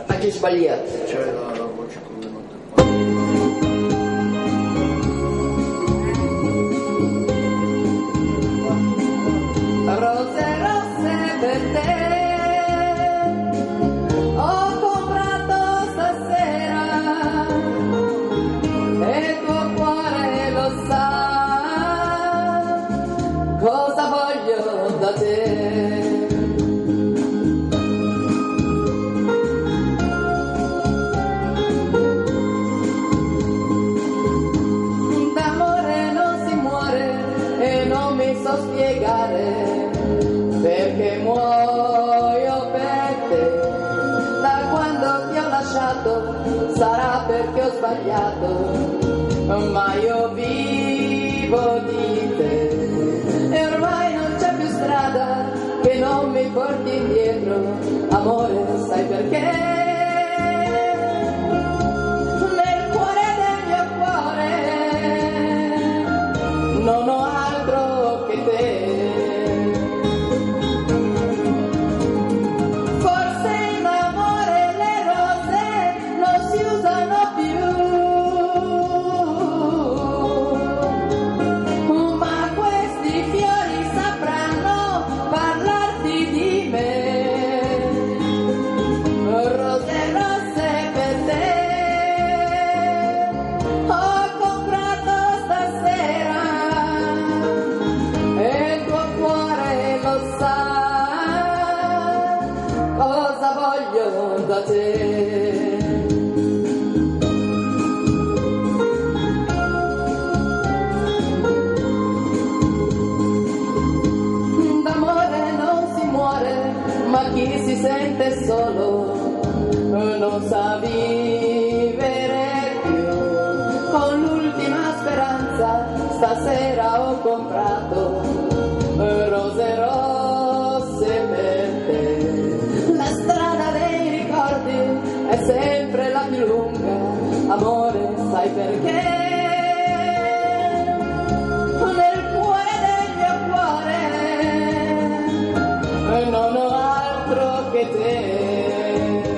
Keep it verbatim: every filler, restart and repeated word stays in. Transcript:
Anche sbagliato. C'è la, la voce con le note. Rose rosse per te ho comprato stasera e il tuo cuore lo sa cosa voglio da te. D'amore non si muore e non mi so spiegare perché muoio per te. Da quando ti ho lasciato sarà perché ho sbagliato, ma io vivo di te e ormai non c'è più strada che non mi porti indietro, amore, sai perché? Nel cuore del mio cuore non ho altro che te. Forse in amore le rose non si usano più, ma questi fiori sapranno parlarti di me. Rose rosse per te ho comprato stasera e il tuo cuore lo sa cosa voglio da te. D'amore non si muore, ma chi si sente solo non sa vivere più. Con l'ultima speranza stasera ho comprato rose rosse per te. La strada dei ricordi è sempre la più lunga, amore, sai perché? Nel cuore del mio cuore non ho altro che te.